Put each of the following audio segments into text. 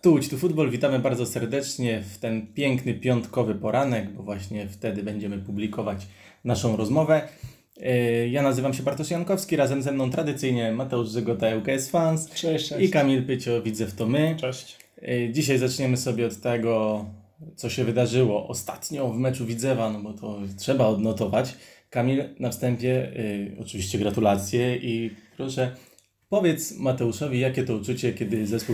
Tu Łódź, tu Futbol. Witamy bardzo serdecznie w ten piękny piątkowy poranek, bo właśnie wtedy będziemy publikować naszą rozmowę. Ja nazywam się Bartosz Jankowski, razem ze mną tradycyjnie Mateusz Żygota, ŁKS Fans. Cześć. I Kamil Pycio, Widzew to my. Cześć. Dzisiaj zaczniemy sobie od tego, co się wydarzyło ostatnio w meczu Widzewa, no bo to trzeba odnotować. Kamil, na wstępie oczywiście gratulacje i proszę, powiedz Mateuszowi, jakie to uczucie, kiedy zespół,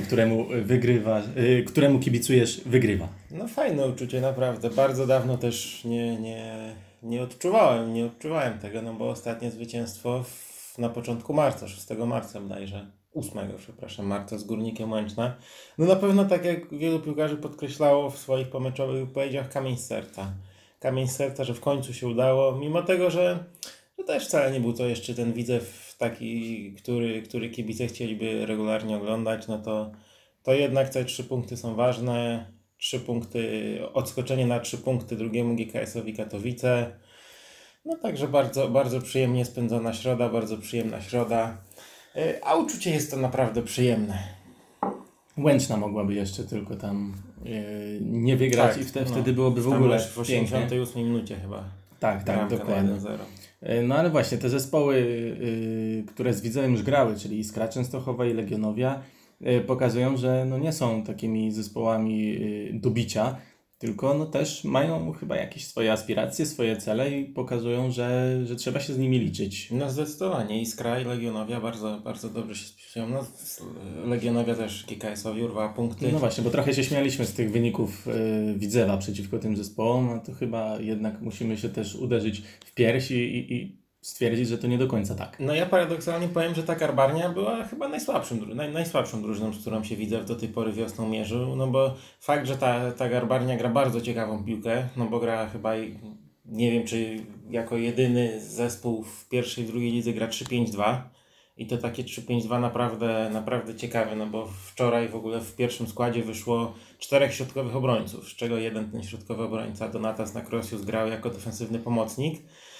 któremu kibicujesz, wygrywa. No fajne uczucie, naprawdę. Bardzo dawno też nie odczuwałem tego, no bo ostatnie zwycięstwo na początku marca, 6 marca bodajże, 8, przepraszam, marca z Górnikiem Łęczna. No na pewno, tak jak wielu piłkarzy podkreślało w swoich pomeczowych wypowiedziach, kamień z serca. Kamień z serca, że w końcu się udało, mimo tego, że też wcale nie był to jeszcze ten Widzew taki, który kibice chcieliby regularnie oglądać, no to jednak te 3 punkty są ważne. 3 punkty, odskoczenie na 3 punkty drugiemu GKS-owi Katowice. No także bardzo, bardzo przyjemnie spędzona środa, bardzo przyjemna środa. A uczucie jest to naprawdę przyjemne. Łęczna mogłaby jeszcze tylko tam nie wygrać, tak, i wtedy byłoby w ogóle w 88 minucie chyba. Tak, dokładnie. No ale właśnie te zespoły, które z Widzewem już grały, czyli Iskra Częstochowa i Legionowia, pokazują, że no nie są takimi zespołami do bicia, tylko no też mają chyba jakieś swoje aspiracje, swoje cele i pokazują, że trzeba się z nimi liczyć. No zdecydowanie. Iskra i Legionowia bardzo, bardzo dobrze się spisują. No, Legionowia też GKS-owi urwała punkty. No właśnie, bo trochę się śmialiśmy z tych wyników Widzewa przeciwko tym zespołom, no to chyba jednak musimy się też uderzyć w pierś i stwierdzić, że to nie do końca tak. No ja paradoksalnie powiem, że ta Garbarnia była chyba najsłabszą drużyną, z którą się Widzew do tej pory wiosną mierzył, no bo fakt, że ta Garbarnia gra bardzo ciekawą piłkę, no bo gra chyba, nie wiem czy jako jedyny zespół w pierwszej i drugiej lidze gra 3-5-2 i to takie 3-5-2 naprawdę ciekawe, no bo wczoraj w ogóle w pierwszym składzie wyszło 4 środkowych obrońców, z czego jeden ten środkowy obrońca Donatas Nakrosius grał jako defensywny pomocnik.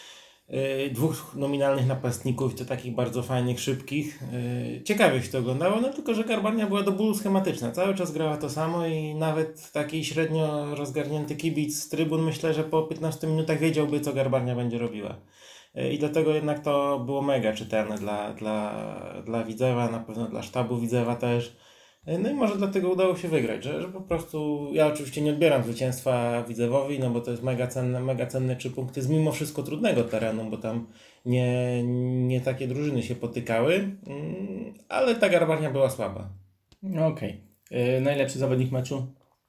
2 nominalnych napastników, to takich bardzo fajnych, szybkich. Ciekawie się to oglądało, no tylko że Garbarnia była do bólu schematyczna. Cały czas grała to samo i nawet taki średnio rozgarnięty kibic z trybun, myślę, że po 15 minutach wiedziałby, co Garbarnia będzie robiła. I dlatego jednak to było mega czytelne dla Widzewa, na pewno dla sztabu Widzewa też. No i może dlatego udało się wygrać, że po prostu ja oczywiście nie odbieram zwycięstwa Widzewowi, no bo to jest mega cenne 3 punkty z mimo wszystko trudnego terenu, bo tam nie takie drużyny się potykały, ale ta Garbarnia była słaba. Okej. Najlepszy zawodnik meczu?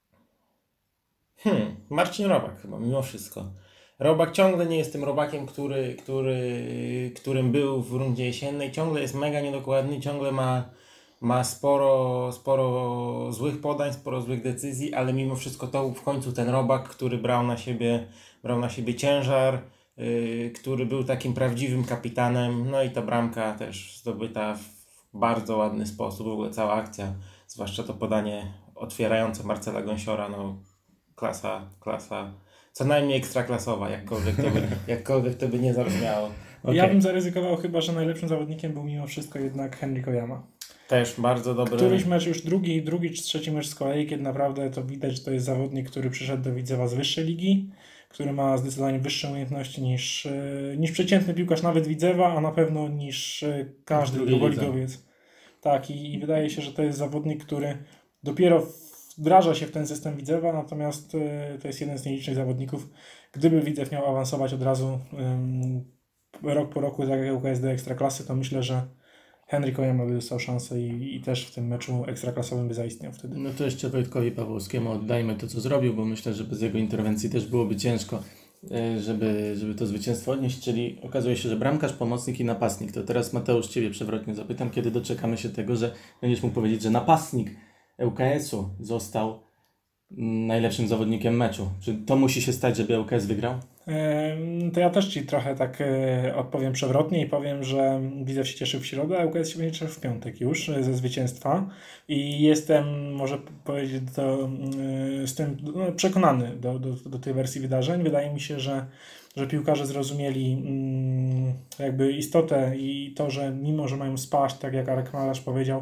Marcin Robak chyba, mimo wszystko. Robak ciągle nie jest tym Robakiem, którym był w rundzie jesiennej, ciągle jest mega niedokładny, ciągle ma sporo złych podań, sporo złych decyzji, ale mimo wszystko to w końcu ten Robak, który brał na siebie ciężar, który był takim prawdziwym kapitanem, no i ta bramka też zdobyta w bardzo ładny sposób, w ogóle cała akcja, zwłaszcza to podanie otwierające Marcela Gąsiora, no klasa, co najmniej ekstraklasowa, jakkolwiek to by nie zabrzmiało. Okay. Ja bym zaryzykował chyba, że najlepszym zawodnikiem był mimo wszystko jednak Henryk Ojama. Też bardzo dobry. Któryś mecz, już drugi czy trzeci mecz z kolei, kiedy naprawdę to widać, że to jest zawodnik, który przyszedł do Widzewa z wyższej ligi, który ma zdecydowanie wyższe umiejętności niż przeciętny piłkarz nawet Widzewa, a na pewno niż każdy drugoligowiec. Tak, i wydaje się, że to jest zawodnik, który dopiero wdraża się w ten system Widzewa, natomiast to jest jeden z nielicznych zawodników. Gdyby Widzew miał awansować od razu rok po roku, tak jak ŁKS do Ekstraklasy, to myślę, że Henryk Ojama by dostał szansę i też w tym meczu ekstraklasowym by zaistniał wtedy. No to jeszcze Wojtkowi Pawłowskiemu oddajmy to, co zrobił, bo myślę, że bez jego interwencji też byłoby ciężko, żeby to zwycięstwo odnieść, czyli okazuje się, że bramkarz, pomocnik i napastnik. To teraz Mateusz Ciebie przewrotnie zapytam, kiedy doczekamy się tego, że będziesz mógł powiedzieć, że napastnik ŁKS-u został najlepszym zawodnikiem meczu. Czy to musi się stać, żeby ŁKS wygrał? To ja też Ci trochę tak odpowiem przewrotnie i powiem, że Widzew się cieszył w środę, a ŁKS się będzie cieszył w piątek już ze zwycięstwa i jestem, może powiedzieć to, z tym przekonany do tej wersji wydarzeń. Wydaje mi się, że piłkarze zrozumieli jakby istotę i to, że mimo, że mają spaść, tak jak Arek Malarz powiedział,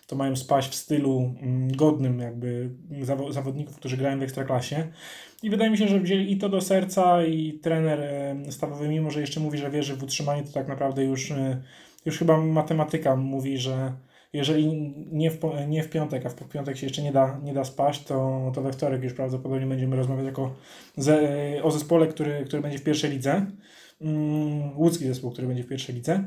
to mają spaść w stylu godnym jakby zawodników, którzy grają w Ekstraklasie. I wydaje mi się, że wzięli i to do serca i trener stawowy, mimo że jeszcze mówi, że wierzy w utrzymanie, to tak naprawdę już chyba matematyka mówi, że jeżeli nie w piątek, a w piątek się jeszcze nie da spaść, to we wtorek już prawdopodobnie będziemy rozmawiać o zespole, który będzie w pierwszej lidze. Łódzki zespół, który będzie w pierwszej lidze.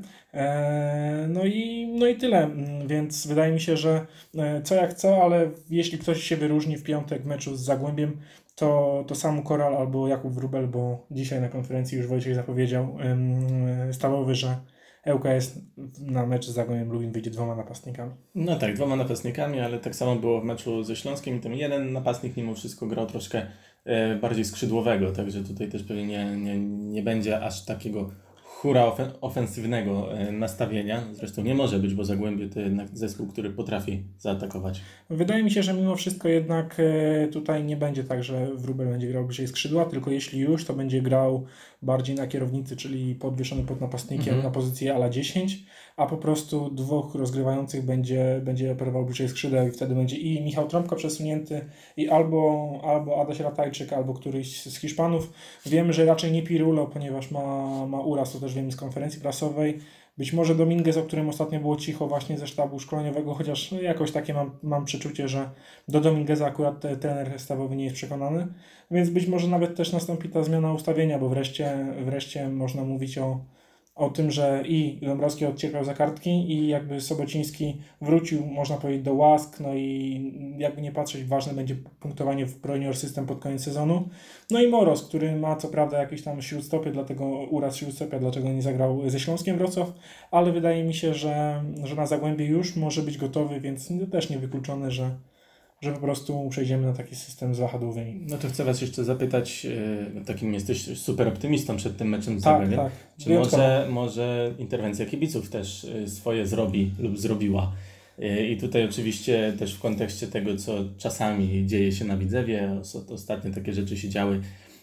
No i tyle. Więc wydaje mi się, że co jak co, ale jeśli ktoś się wyróżni w piątek w meczu z Zagłębiem, to Samu Koral albo Jakub Wróbel, bo dzisiaj na konferencji już Wojciech zapowiedział stawowy, że ŁKS na mecz z Zagłębiem Lubin wyjdzie 2 napastnikami. No tak, 2 napastnikami, ale tak samo było w meczu ze Śląskiem i tam jeden napastnik mimo wszystko grał troszkę bardziej skrzydłowego, także tutaj też pewnie nie będzie aż takiego hura ofensywnego nastawienia. Zresztą nie może być, bo Zagłębie to jednak zespół, który potrafi zaatakować. Wydaje mi się, że mimo wszystko jednak tutaj nie będzie tak, że Wróbel będzie grał bliżej skrzydła, tylko jeśli już, to będzie grał bardziej na kierownicy, czyli podwieszony pod napastnikiem na pozycję ala 10, a po prostu 2 rozgrywających będzie operował bliżej skrzydeł i wtedy będzie i Michał Trąbka przesunięty i albo Adaś Ratajczyk, albo któryś z Hiszpanów. Wiemy, że raczej nie Pirulo, ponieważ ma uraz, to też wiemy z konferencji prasowej. Być może Dominguez, o którym ostatnio było cicho właśnie ze sztabu szkoleniowego, chociaż jakoś takie mam przeczucie, że do Domingueza akurat trener stawowy nie jest przekonany, więc być może nawet też nastąpi ta zmiana ustawienia, bo wreszcie można mówić o tym, że i Dąbrowski odcierpiał za kartki i jakby Sobociński wrócił, można powiedzieć, do łask, no i jakby nie patrzeć, ważne będzie punktowanie w Pro System pod koniec sezonu. No i Moros, który ma co prawda jakieś tam śródstopie, uraz śródstopia, dlaczego nie zagrał ze Śląskiem Wrocław, ale wydaje mi się, że na Zagłębie już może być gotowy, więc też niewykluczone, że po prostu przejdziemy na taki system z wahadłowymi. No to chcę Was jeszcze zapytać, takim jesteś super optymistą przed tym meczem z Zagłębiem. Tak. Czy może interwencja kibiców też swoje zrobi lub zrobiła? I tutaj oczywiście też w kontekście tego, co czasami dzieje się na Widzewie, ostatnio takie rzeczy się działy.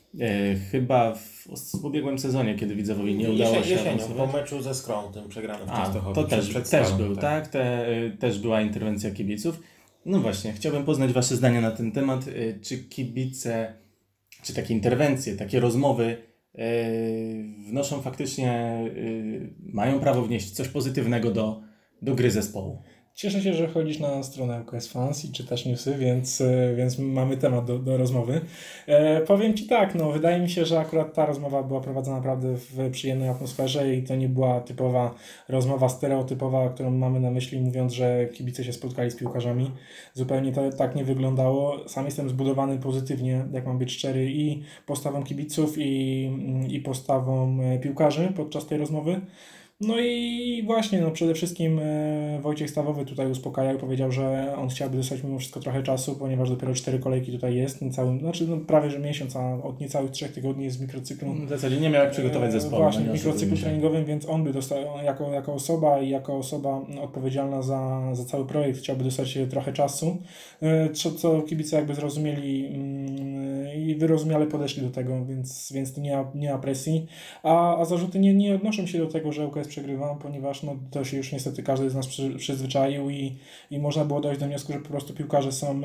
Chyba w ubiegłym sezonie, kiedy Widzewowi nie udało się po meczu ze Skrą, tym przegranym w Częstochowie. To też był, tak? Też była interwencja kibiców. No właśnie, chciałbym poznać Wasze zdanie na ten temat. Czy kibice, czy takie interwencje, takie rozmowy wnoszą faktycznie, mają prawo wnieść coś pozytywnego do gry zespołu? Cieszę się, że chodzisz na stronę ŁKS Fans i czytasz newsy, więc mamy temat do rozmowy. Powiem Ci tak, no wydaje mi się, że akurat ta rozmowa była prowadzona naprawdę w przyjemnej atmosferze i to nie była typowa rozmowa stereotypowa, którą mamy na myśli, mówiąc, że kibice się spotkali z piłkarzami. Zupełnie to tak nie wyglądało. Sam jestem zbudowany pozytywnie, jak mam być szczery, i postawą kibiców, i postawą piłkarzy podczas tej rozmowy. No i właśnie, no przede wszystkim Wojciech Stawowy tutaj uspokajał, powiedział, że on chciałby dostać mimo wszystko trochę czasu, ponieważ dopiero 4 kolejki tutaj jest, prawie że miesiąc, a od niecałych 3 tygodni jest w mikrocyklu. W zasadzie nie miał jak przygotować zespołu. Właśnie, w mikrocyklu treningowym, więc on by dostał jako osoba i jako osoba odpowiedzialna za cały projekt chciałby dostać trochę czasu, co kibice jakby zrozumieli i wyrozumiale podeszli do tego, więc tu nie ma presji, a zarzuty nie odnoszą się do tego, że ŁKS przegrywa, ponieważ no, to się już niestety każdy z nas przyzwyczaił i można było dojść do wniosku, że po prostu piłkarze są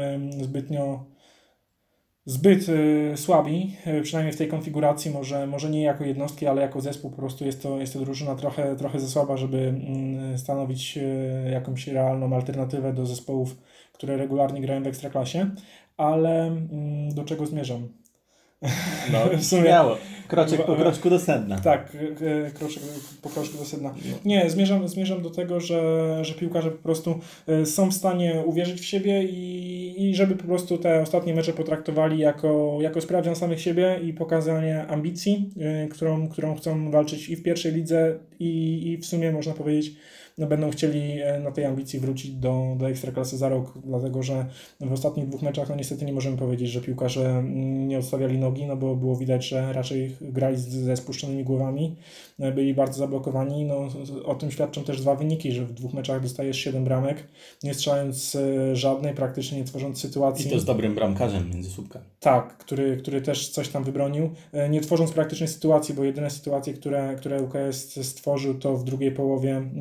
zbyt słabi, przynajmniej w tej konfiguracji, może nie jako jednostki, ale jako zespół po prostu jest to drużyna trochę za słaba, żeby stanowić jakąś realną alternatywę do zespołów, które regularnie grają w Ekstraklasie, ale do czego zmierzam? No, w sumie śmiało. Kroczek po kroczku do sedna. Tak, kroczek po kroczku do sedna. Nie, zmierzam do tego, że piłkarze po prostu są w stanie uwierzyć w siebie i żeby po prostu te ostatnie mecze potraktowali jako sprawdzian samych siebie i pokazanie ambicji, którą chcą walczyć i w pierwszej lidze i w sumie można powiedzieć, no będą chcieli na tej ambicji wrócić do Ekstraklasy za rok, dlatego że w ostatnich 2 meczach no niestety nie możemy powiedzieć, że piłkarze nie odstawiali nogi, no bo było widać, że raczej grali ze spuszczonymi głowami, byli bardzo zablokowani. No, o tym świadczą też 2 wyniki, że w 2 meczach dostajesz 7 bramek, nie strzelając żadnej, praktycznie nie tworząc sytuacji. I to z dobrym bramkarzem między słupkami. Tak, który też coś tam wybronił, nie tworząc praktycznie sytuacji, bo jedyne sytuacje, które ŁKS stworzył, to w drugiej połowie meczu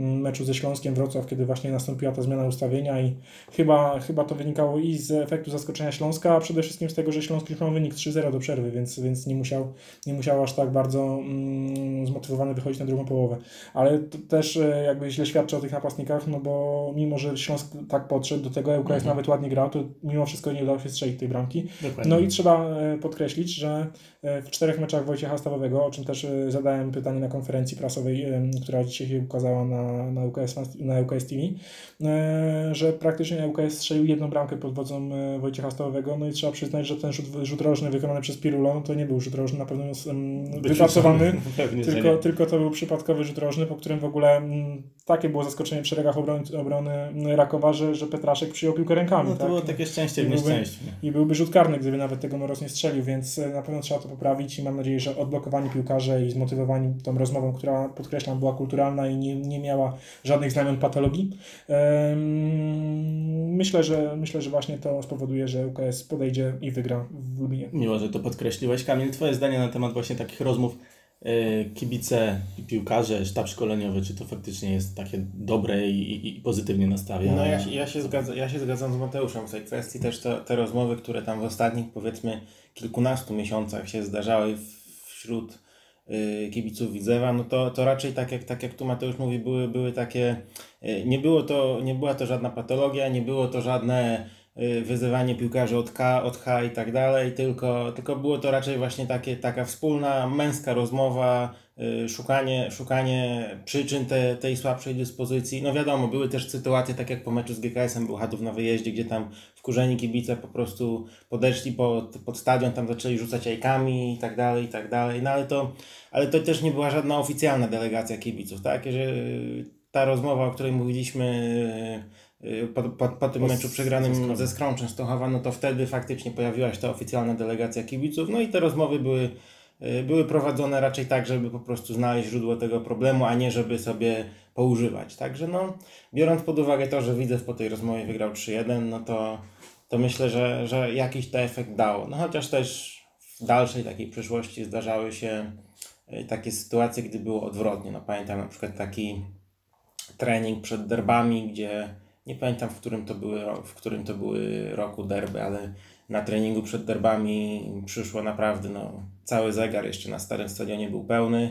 ze Śląskiem Wrocław, kiedy właśnie nastąpiła ta zmiana ustawienia i chyba to wynikało i z efektu zaskoczenia Śląska, a przede wszystkim z tego, że Śląsk już miał wynik 3-0 do przerwy, więc nie musiał aż tak bardzo zmotywowany wychodzić na drugą połowę. Ale to też jakby źle świadczy o tych napastnikach, no bo mimo, że Śląsk tak podszedł do tego, ŁKS nawet ładnie grał, to mimo wszystko nie udało się strzelić tej bramki. Dokładnie. No i trzeba podkreślić, że w 4 meczach Wojciecha Stawowego, o czym też zadałem pytanie na konferencji prasowej, która dzisiaj się ukazała na ŁKS TV, że praktycznie ŁKS strzelił 1 bramkę pod wodzą Wojciecha Stawowego, no i trzeba przyznać, że ten rzut rożny wykonany przez Pirulo to nie był rzut rożny na pewno wypracowany, tylko to był przypadkowy rzut rożny, po którym w ogóle takie było zaskoczenie w szeregach obrony Rakowa, że Petraszek przyjął piłkę rękami. No to było takie szczęście w nieszczęściu. I byłby rzut karny, gdyby nawet tego Moros nie strzelił, więc na pewno trzeba to poprawić i mam nadzieję, że odblokowani piłkarze i zmotywowani tą rozmową, która, podkreślam, była kulturalna i nie miała żadnych znamion patologii. Myślę, że właśnie to spowoduje, że ŁKS podejdzie i wygra w Lublinie. Miło, że to podkreśliłeś. Kamil, twoje zdanie na temat właśnie takich rozmów kibice, piłkarze, sztab szkoleniowy, czy to faktycznie jest takie dobre i pozytywnie nastawia? No ja się zgadzam z Mateuszem w tej kwestii. Też te rozmowy, które tam w ostatnich, powiedzmy, kilkunastu miesiącach się zdarzały wśród kibiców Widzewa, no to raczej tak jak tu Mateusz mówi, były takie, nie była to żadna patologia, nie było to żadne wyzywanie piłkarzy od H i tak dalej, tylko było to raczej właśnie taka wspólna męska rozmowa, szukanie przyczyn tej słabszej dyspozycji. No wiadomo, były też sytuacje, tak jak po meczu z GKS-em Bełchatów na wyjeździe, gdzie tam wkurzeni kibice po prostu podeszli pod stadion, tam zaczęli rzucać jajkami i tak dalej, no ale to też nie była żadna oficjalna delegacja kibiców, tak? Że ta rozmowa, o której mówiliśmy po tym meczu przegranym ze Skrą Częstochowa, no to wtedy faktycznie pojawiła się ta oficjalna delegacja kibiców, no i te rozmowy były prowadzone raczej tak, żeby po prostu znaleźć źródło tego problemu, a nie żeby sobie poużywać. Także no, biorąc pod uwagę to, że Widzew po tej rozmowie wygrał 3-1, no to myślę, że jakiś to efekt dało. No chociaż też w dalszej takiej przyszłości zdarzały się takie sytuacje, gdy było odwrotnie. No pamiętam na przykład taki trening przed derbami, gdzie nie pamiętam w którym to były roku derby, ale na treningu przed derbami przyszło naprawdę cały zegar, jeszcze na starym stadionie był pełny.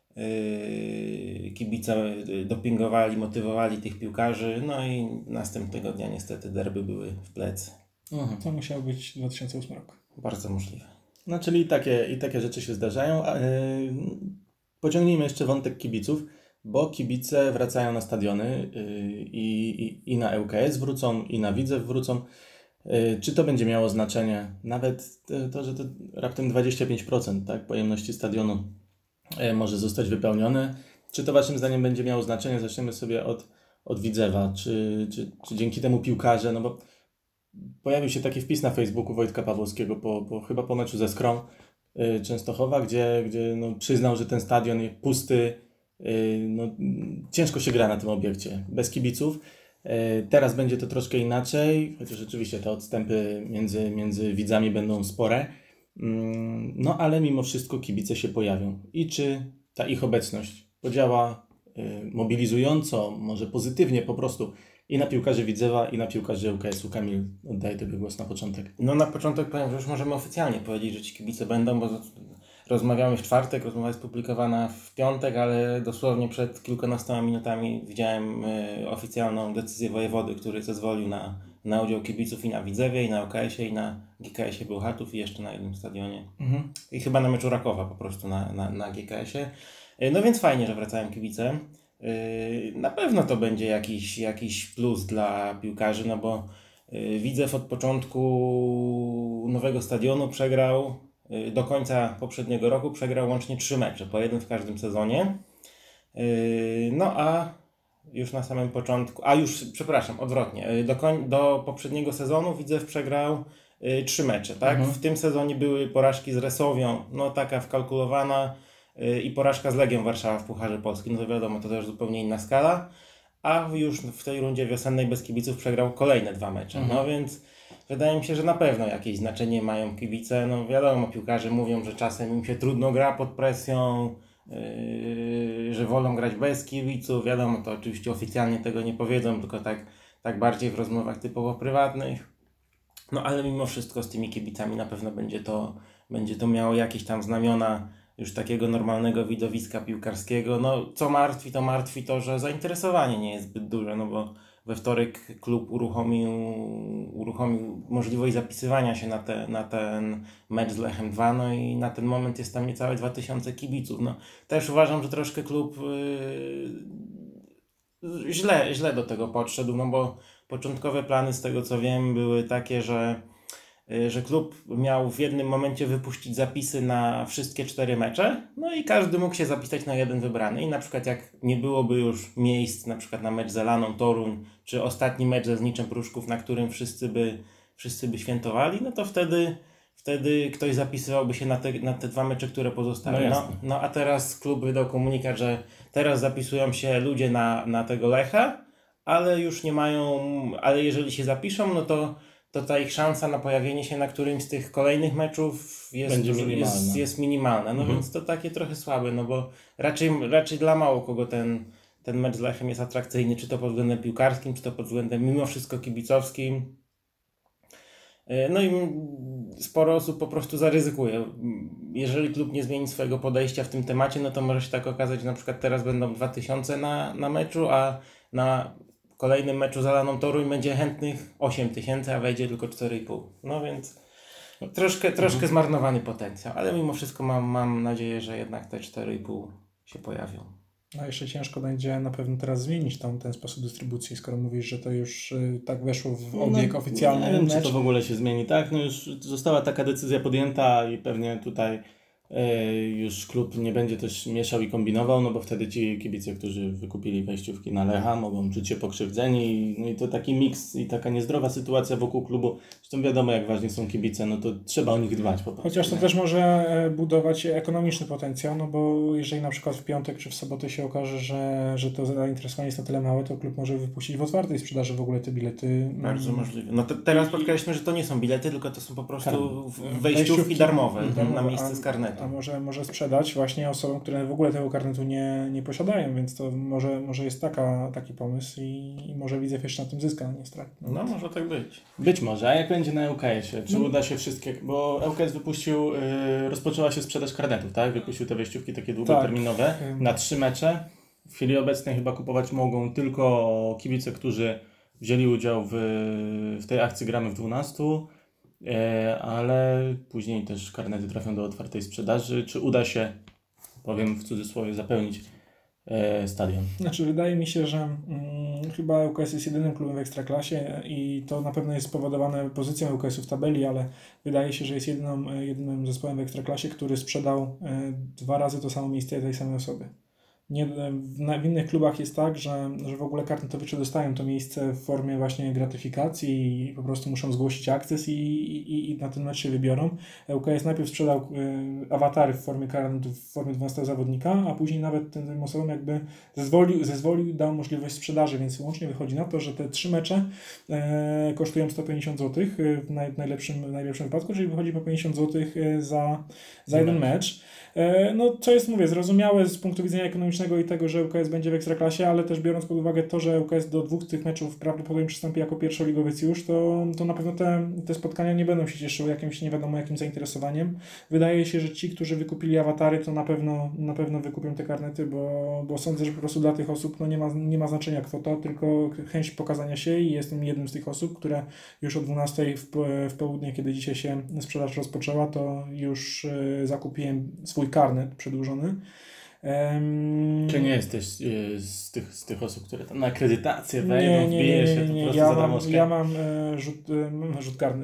Kibice dopingowali, motywowali tych piłkarzy, no i następnego dnia niestety derby były w plecy. To musiał być 2008 rok. Bardzo możliwe. No czyli takie rzeczy się zdarzają. Pociągnijmy jeszcze wątek kibiców, bo kibice wracają na stadiony i na ŁKS wrócą, i na Widzew wrócą. Czy to będzie miało znaczenie? Nawet to, że to raptem 25% tak, pojemności stadionu może zostać wypełnione. Czy to waszym zdaniem będzie miało znaczenie? Zaczniemy sobie od Widzewa. Czy dzięki temu piłkarze, no bo pojawił się taki wpis na Facebooku Wojtka Pawłowskiego chyba po meczu ze Skrą Częstochowa, gdzie przyznał, że ten stadion jest pusty, ciężko się gra na tym obiekcie, bez kibiców. Teraz będzie to troszkę inaczej, chociaż oczywiście te odstępy między widzami będą spore, no ale mimo wszystko kibice się pojawią. I czy ta ich obecność podziała mobilizująco, może pozytywnie po prostu i na piłkarzy Widzewa, i na piłkarzy ŁKS-u. Kamil, oddaję Tobie głos na początek. No na początek powiem, że już możemy oficjalnie powiedzieć, że ci kibice będą, bo rozmawiamy w czwartek, rozmowa jest publikowana w piątek, ale dosłownie przed kilkunastoma minutami widziałem oficjalną decyzję wojewody, który zezwolił na udział kibiców i na Widzewie, i na ŁKS-ie, i na GKS-ie Bełchatów, i jeszcze na jednym stadionie. I chyba na meczu Rakowa po prostu na GKS-ie. No więc fajnie, że wracają kibice. Na pewno to będzie jakiś plus dla piłkarzy, no bo Widzew od początku nowego stadionu przegrał do końca poprzedniego roku łącznie 3 mecze, po 1 w każdym sezonie. No a już na samym początku, odwrotnie, do poprzedniego sezonu Widzew przegrał 3 mecze, tak? W tym sezonie były porażki z Resowią, taka wkalkulowana, i porażka z Legią Warszawa w Pucharze Polskim, no to wiadomo, to też zupełnie inna skala, a już w tej rundzie wiosennej bez kibiców przegrał kolejne 2 mecze, no więc wydaje mi się, że na pewno jakieś znaczenie mają kibice, no wiadomo, piłkarze mówią, że czasem im się trudno gra pod presją, że wolą grać bez kibiców. Wiadomo, to oczywiście oficjalnie tego nie powiedzą, tylko tak bardziej w rozmowach typowo prywatnych. No ale mimo wszystko z tymi kibicami na pewno będzie to miało jakieś tam znamiona już takiego normalnego widowiska piłkarskiego. No co martwi to, że zainteresowanie nie jest zbyt duże, no bo we wtorek klub uruchomił możliwość zapisywania się na ten mecz z Lechem 2, no i na ten moment jest tam niecałe 2000 kibiców. No, też uważam, że troszkę klub źle do tego podszedł, no bo początkowe plany, z tego co wiem, były takie, że klub miał w jednym momencie wypuścić zapisy na wszystkie 4 mecze, no i każdy mógł się zapisać na jeden wybrany. I na przykład jak nie byłoby już miejsc na przykład na mecz z Elaną Toruń, czy ostatni mecz ze Zniczem Pruszków, na którym wszyscy by świętowali, no to wtedy ktoś zapisywałby się na te 2 mecze, które pozostały. No a teraz klub wydał komunikat, że teraz zapisują się ludzie na tego Lecha, ale już nie mają, ale jeżeli się zapiszą, no to ta ich szansa na pojawienie się na którymś z tych kolejnych meczów jest minimalna. No więc to takie trochę słabe, no bo raczej dla mało kogo ten mecz z Lechem jest atrakcyjny, czy to pod względem piłkarskim, czy to pod względem mimo wszystko kibicowskim. No i sporo osób po prostu zaryzykuje. Jeżeli klub nie zmieni swojego podejścia w tym temacie, no to może się tak okazać, że na przykład teraz będą 2000 na meczu, a na kolejnym meczu z Elaną Toruń będzie chętnych 8000, a wejdzie tylko 4,5. No więc troszkę zmarnowany potencjał, ale mimo wszystko mam nadzieję, że jednak te 4,5 się pojawią. No jeszcze ciężko będzie na pewno teraz zmienić ten sposób dystrybucji, skoro mówisz, że to już tak weszło w obieg oficjalny. Nie wiem, czy to w ogóle się zmieni, tak? No już została taka decyzja podjęta i pewnie tutaj już klub nie będzie też mieszał i kombinował, no bo wtedy ci kibice, którzy wykupili wejściówki na Lecha, mogą czuć się pokrzywdzeni, no i to taki miks i taka niezdrowa sytuacja wokół klubu. Zresztą wiadomo, jak ważni są kibice, no to trzeba o nich dbać po prostu. Chociaż to też może budować ekonomiczny potencjał, no bo jeżeli na przykład w piątek czy w sobotę się okaże, że to zainteresowanie jest na tyle małe, to klub może wypuścić w otwartej sprzedaży w ogóle te bilety. Bardzo możliwe. No teraz podkreślmy, że to nie są bilety, tylko to są po prostu wejściówki darmowe na miejsce z karnetu. A może sprzedać właśnie osobom, które w ogóle tego karnetu nie posiadają, więc to może jest taki pomysł i może Widzew jeszcze na tym zyska, nie straci. No może tak być. Być może, a jak będzie na ŁKS-ie? Czy uda się wszystkie, bo ŁKS rozpoczęła się sprzedaż karnetów, tak? Wypuścił te wejściówki takie długoterminowe na 3 mecze. W chwili obecnej chyba kupować mogą tylko kibice, którzy wzięli udział w tej akcji Gramy w 12, ale później też karnety trafią do otwartej sprzedaży. Czy uda się, powiem w cudzysłowie, zapełnić stadion? Znaczy wydaje mi się, że chyba ŁKS jest jedynym klubem w Ekstraklasie i to na pewno jest spowodowane pozycją ŁKS-u w tabeli, ale wydaje się, że jest jedynym zespołem w Ekstraklasie, który sprzedał 2 razy to samo miejsce tej samej osoby. W innych klubach jest tak, że w ogóle karnetowicze dostają to miejsce w formie właśnie gratyfikacji i po prostu muszą zgłosić akces i na ten mecz się wybiorą. ŁKS najpierw sprzedał awatary w formie karnetów, w formie 12 zawodnika, a później nawet tym osobom jakby zezwolił i dał możliwość sprzedaży, więc łącznie wychodzi na to, że te 3 mecze kosztują 150 zł w najlepszym wypadku, czyli wychodzi po 50 zł za jeden mecz. No, co jest, mówię, zrozumiałe z punktu widzenia ekonomicznego i tego, że ŁKS będzie w Ekstraklasie, ale też biorąc pod uwagę to, że ŁKS do 2 z tych meczów prawdopodobnie przystąpi jako pierwszoligowiec już, to na pewno te spotkania nie będą się cieszyły jakimś nie wiadomo jakim zainteresowaniem. Wydaje się, że ci, którzy wykupili awatary, to na pewno wykupią te karnety, bo sądzę, że po prostu dla tych osób nie ma znaczenia kwota, tylko chęć pokazania się i jestem jednym z tych osób, które już o 12 w południe, kiedy dzisiaj się sprzedaż rozpoczęła, to już zakupiłem swój karnet przedłużony. Czy nie jesteś z tych osób, które tam na akredytację wejdą, wbije się po prostu za darmożkę? Ja mam rzut karny.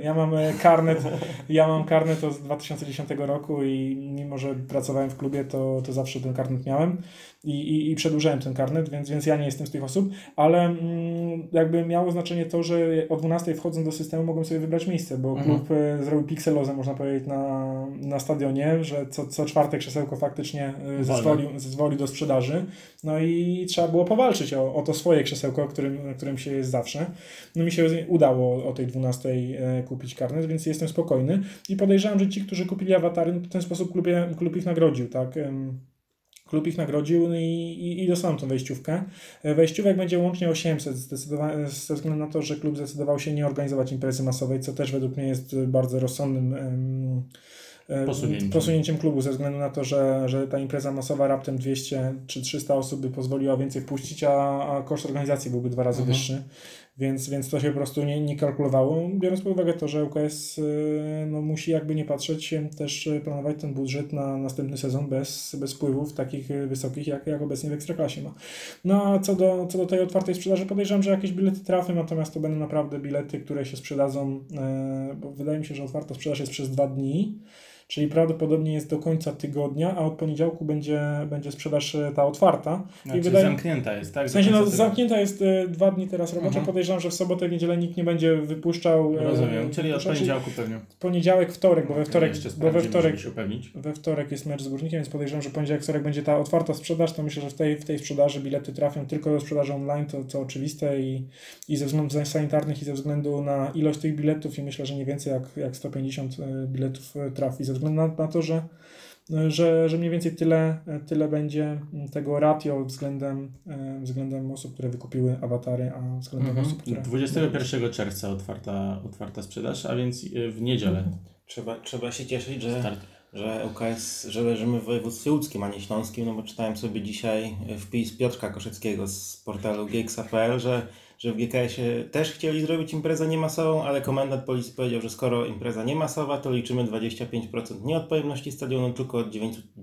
Ja mam karnet od 2010 roku i mimo, że pracowałem w klubie, to zawsze ten karnet miałem i przedłużałem ten karnet, więc ja nie jestem z tych osób, ale jakby miało znaczenie to, że o 12 wchodząc do systemu mogłem sobie wybrać miejsce, bo klub zrobił pikselozę, można powiedzieć, na stadionie, że co 4 krzesełko faktycznie zezwolił do sprzedaży. No i trzeba było powalczyć o to swoje krzesełko, którym się jest zawsze. No mi się udało o tej 12 kupić karnet, więc jestem spokojny i podejrzewam, że ci, którzy kupili awatary, w ten sposób klub ich nagrodził, tak? Klub ich nagrodził i dostaną tą wejściówkę. Wejściówek będzie łącznie 800 ze względu na to, że klub zdecydował się nie organizować imprezy masowej, co też według mnie jest bardzo rozsądnym posunięciem klubu ze względu na to, że ta impreza masowa raptem 200 czy 300 osób by pozwoliła więcej wpuścić, a koszt organizacji byłby 2 razy wyższy. Więc to się po prostu nie kalkulowało, biorąc pod uwagę to, że ŁKS musi jakby nie patrzeć też planować ten budżet na następny sezon bez wpływów takich wysokich, jak obecnie w Ekstraklasie ma. No a co do tej otwartej sprzedaży, podejrzewam, że jakieś bilety trafią, natomiast to będą naprawdę bilety, które się sprzedadzą, bo wydaje mi się, że otwarta sprzedaż jest przez 2 dni, czyli prawdopodobnie jest do końca tygodnia, a od poniedziałku będzie sprzedaż ta otwarta. Znaczy zamknięta jest, tak? W sensie zamknięta jest 2 dni teraz roboczo. Podejrzewam, że w sobotę, w niedzielę nikt nie będzie wypuszczał. Rozumiem, czyli od poniedziałku pewnie. Poniedziałek, wtorek, bo we wtorek jest mecz z Górnikiem, więc podejrzewam, że poniedziałek, wtorek będzie ta otwarta sprzedaż, to myślę, że w tej sprzedaży bilety trafią tylko do sprzedaży online, to oczywiste i ze względów sanitarnych i ze względu na ilość tych biletów i myślę, że nie więcej jak 150 biletów trafi, ze względu na to, że mniej więcej tyle będzie tego ratio względem osób, które wykupiły awatary, a względem osób, które... 21 czerwca otwarta sprzedaż, a więc w niedzielę. Trzeba się cieszyć, że ŁKS, że leżymy w województwie łódzkim, a nie śląskim, no bo czytałem sobie dzisiaj wpis Piotrka Koszeckiego z portalu Gieksa.pl, że w GKS-ie też chcieli zrobić imprezę niemasową, ale komendant policji powiedział, że skoro impreza niemasowa, to liczymy 25% nie od pojemności stadionu, tylko od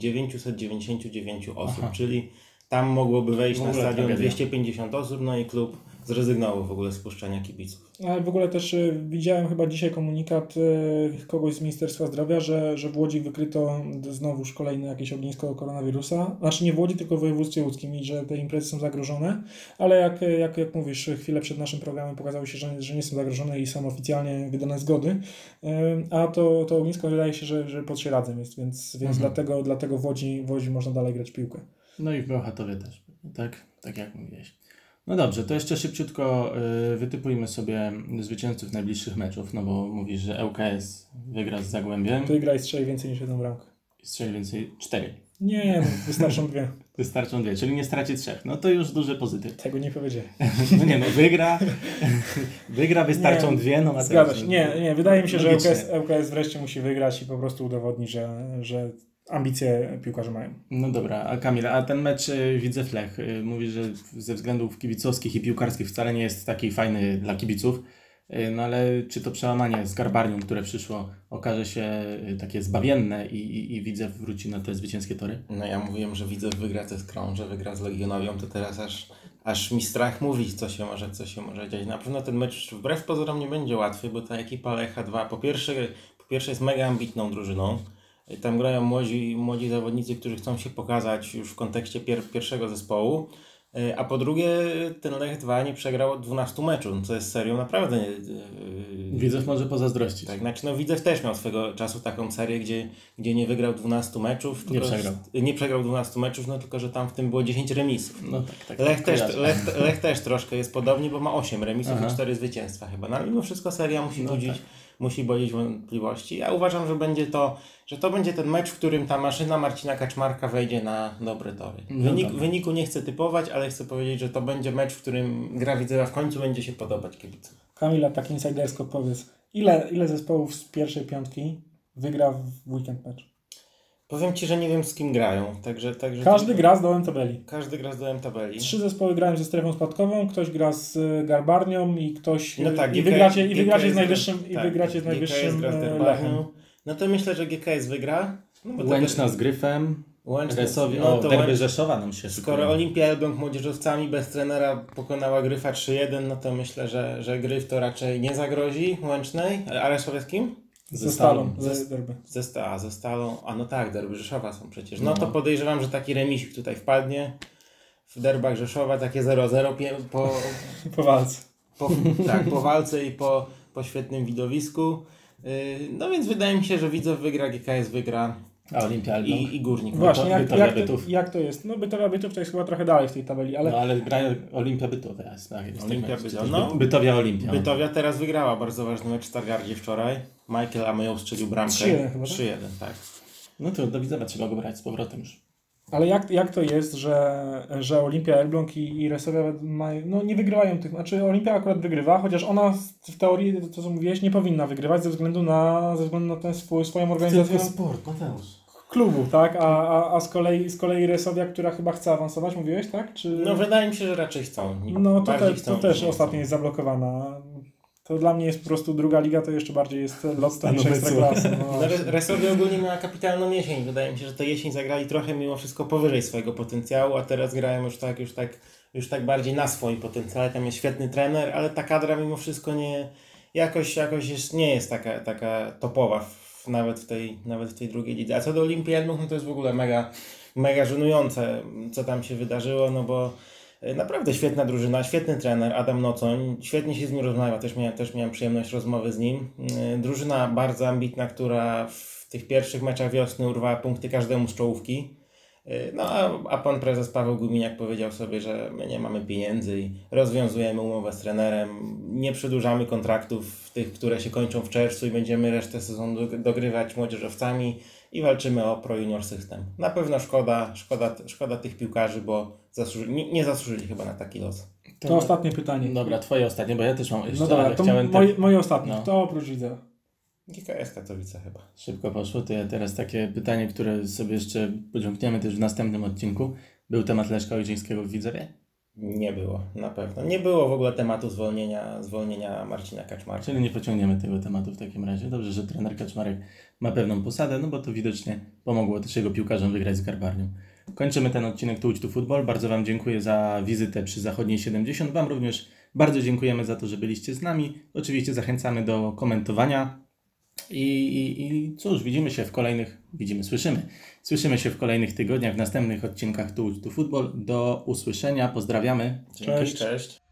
999 osób, czyli tam mogłoby wejść na stadion 250 osób, no i klub zrezygnował w ogóle z puszczania kibiców. Ale w ogóle też widziałem chyba dzisiaj komunikat kogoś z Ministerstwa Zdrowia, że w Łodzi wykryto znowuż kolejne jakieś ognisko koronawirusa. Znaczy nie w Łodzi, tylko w województwie łódzkim i że te imprezy są zagrożone, ale jak mówisz, chwilę przed naszym programem pokazało się, że nie są zagrożone i są oficjalnie wydane zgody, a to ognisko wydaje się, że pod Sieradzem jest, więc dlatego w Łodzi można dalej grać w piłkę. No i w Bełchatowie też, tak jak mówiłeś. No dobrze, to jeszcze szybciutko wytypujmy sobie zwycięzców najbliższych meczów, no bo mówisz, że ŁKS wygra z Zagłębiem. Wygra i strzeli więcej niż 1 bramkę. Strzeli więcej 4. Nie, wystarczą 2. Wystarczą 2, czyli nie straci 3. No to już duży pozytyw. Tego nie powiedziałem. No nie, wygra, wystarczą 2. No zgadza się. Nie, wydaje mi się, że ŁKS wreszcie musi wygrać i po prostu udowodni, że ambicje piłkarze mają. No dobra, a Kamil, a ten mecz Widzew-Lech, mówisz, że ze względów kibicowskich i piłkarskich wcale nie jest taki fajny dla kibiców, no ale czy to przełamanie z Garbarnią, które przyszło, okaże się takie zbawienne i Widzew wróci na te zwycięskie tory? No ja mówiłem, że Widzew wygra ze Skrą, że wygra z Legionowią, to teraz aż mi strach mówić, co się może dziać. Na pewno ten mecz wbrew pozorom nie będzie łatwy, bo ta ekipa Lecha 2 po pierwsze jest mega ambitną drużyną. Tam grają młodzi zawodnicy, którzy chcą się pokazać już w kontekście pierwszego zespołu, a po drugie ten Lech 2 nie przegrał od 12 meczów, co jest serią naprawdę... Widzew może pozazdrościć. Tak, znaczy Widzew też miał swego czasu taką serię, gdzie nie wygrał 12 meczów. Nie przegrał 12 meczów, no tylko że tam w tym było 10 remisów. No tak. Lech też troszkę jest podobnie, bo ma 8 remisów i 4 zwycięstwa chyba. No ale mimo wszystko seria musi budzić wątpliwości. Ja uważam, że to będzie ten mecz, w którym ta maszyna Marcina Kaczmarka wejdzie na dobre tory. Wyniku nie chcę typować, ale chcę powiedzieć, że to będzie mecz, w którym gra Widzewa w końcu będzie się podobać kibicom. Kamila, tak insidersko powiedz, ile zespołów z pierwszej piątki wygra w weekend mecz? Powiem Ci, że nie wiem z kim grają. Także Każdy gra z dołem tabeli. Każdy gra z dołem tabeli. 3 zespoły grają ze strefą spadkową, ktoś gra z Garbarnią i ktoś... No tak, i wygracie z najwyższym Lechem. No to myślę, że GKS wygra. No Łęczna z Gryfem. Resowi, derby Rzeszowa nam się skoro Olimpia Elbląg młodzieżowcami bez trenera pokonała Gryfa 3-1, no to myślę, że Gryf to raczej nie zagrozi Łęcznej. A Reszowie z kim? Ze Stalą. Ze Stalą. A no tak, derby Rzeszowa są przecież. No to podejrzewam, że taki remisik tutaj wpadnie. W derbach Rzeszowa takie 0-0 po walce. Po walce i po świetnym widowisku. No więc wydaje mi się, że Widzew wygra, GKS wygra. A Olimpia Elbląg? I Górnik. Właśnie, jak to jest? No Bytowia Bytów to jest chyba trochę dalej w tej tabeli, ale... No ale grają Olimpia Bytowia. Olimpia Bytowia. No, Bytowia Olimpia. Bytowia teraz wygrała bardzo ważny mecz w Stargardzie wczoraj. Michael Ameo strzelił bramkę. 3-1 chyba, 3-1, tak. No to do Widzewa trzeba go brać z powrotem już. Ale jak to jest, że Olimpia Elbląg i Resowia no nie wygrywają tych, znaczy Olimpia akurat wygrywa, chociaż ona w teorii, to co mówiłeś, nie powinna wygrywać ze względu na ten swoją organizację sport, Mateusz. klubu, tak? A z kolei Resowia, która chyba chce awansować, mówiłeś, tak? Czy... No wydaje mi się, że raczej chcą. No Bardziej to niż też nie ostatnio chcą. jest zablokowana. To dla mnie jest po prostu druga liga, to jeszcze bardziej jest lotka niż Stanowisko. Ekstraklasa. No No, Resowia ogólnie miała kapitalną jesień. Wydaje mi się, że tę jesień zagrali trochę mimo wszystko powyżej swojego potencjału, a teraz grają już tak bardziej na swoim potencjale. Tam jest świetny trener, ale ta kadra mimo wszystko jakoś nie jest taka topowa nawet w tej drugiej lidze. A co do Olimpii Elbląg, no to jest w ogóle mega żenujące, co tam się wydarzyło, no bo naprawdę świetna drużyna, świetny trener Adam Nocoń, świetnie się z nim rozmawia, też miałem przyjemność rozmowy z nim. Drużyna bardzo ambitna, która w tych pierwszych meczach wiosny urwała punkty każdemu z czołówki. No a pan prezes Paweł Guminiak powiedział sobie, że my nie mamy pieniędzy i rozwiązujemy umowę z trenerem, nie przedłużamy kontraktów tych, które się kończą w czerwcu i będziemy resztę sezonu dogrywać młodzieżowcami i walczymy o Pro Junior System. Na pewno szkoda tych piłkarzy, bo nie zasłużyli chyba na taki los. To ostatnie pytanie. Dobra, twoje ostatnie, bo ja też mam jeszcze, No dobra, ale to chciałem moje ostatnie. No. To oprócz Widzewa. GKS Katowice chyba. Szybko poszło, to ja teraz takie pytanie, które sobie jeszcze pociągniemy też w następnym odcinku. Był temat Leszka Ojrzyńskiego w Widzewie? Nie było, na pewno. Nie było w ogóle tematu zwolnienia Marcina Kaczmarka. Czyli nie pociągniemy tego tematu w takim razie. Dobrze, że trener Kaczmarek ma pewną posadę, no bo to widocznie pomogło też jego piłkarzom wygrać z Garbarnią. Kończymy ten odcinek Tu Łódź Tu Futbol. Bardzo Wam dziękuję za wizytę przy Zachodniej 70. Wam również bardzo dziękujemy za to, że byliście z nami. Oczywiście zachęcamy do komentowania. I cóż, słyszymy się w kolejnych tygodniach, w następnych odcinkach Tu Łódź Tu Futbol. Do usłyszenia, pozdrawiamy. Dzięki, cześć.